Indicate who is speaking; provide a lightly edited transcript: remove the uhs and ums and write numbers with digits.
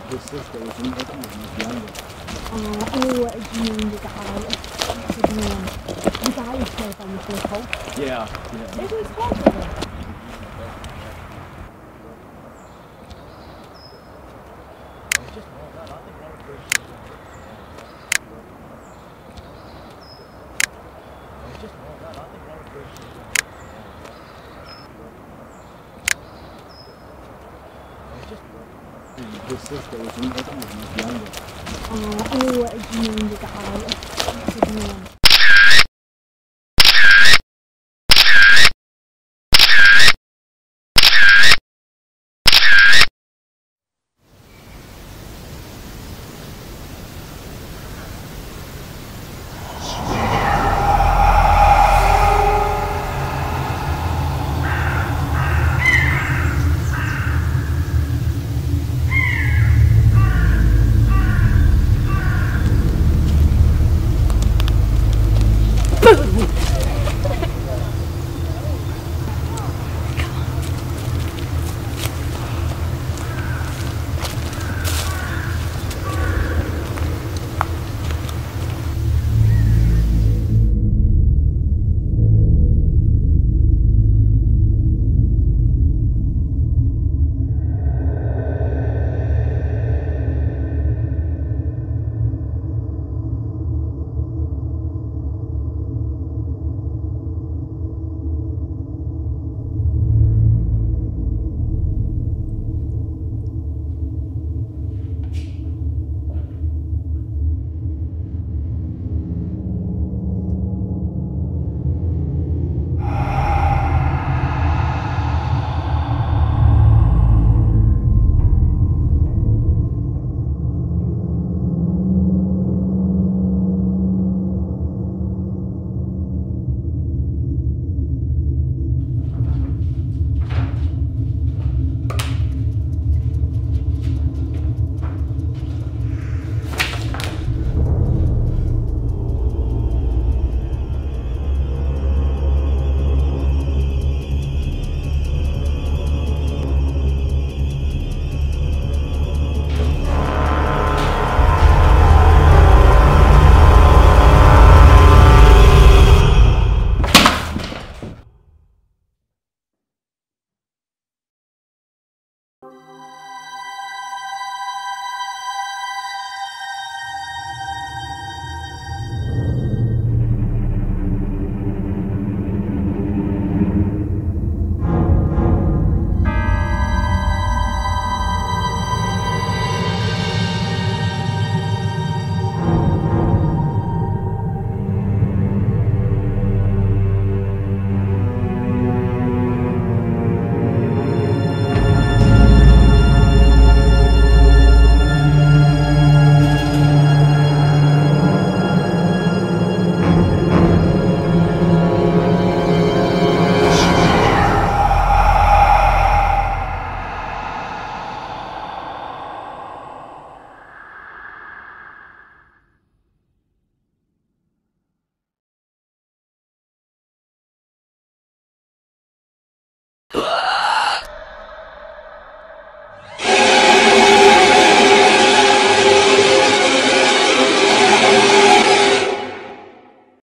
Speaker 1: His sister was in Italy when he was younger.
Speaker 2: What do you mean the guy? The guy was killed on the first hole.
Speaker 1: Yeah.
Speaker 2: It was horrible.
Speaker 1: His sister was in Italy when he was younger.
Speaker 2: What do you mean the guy?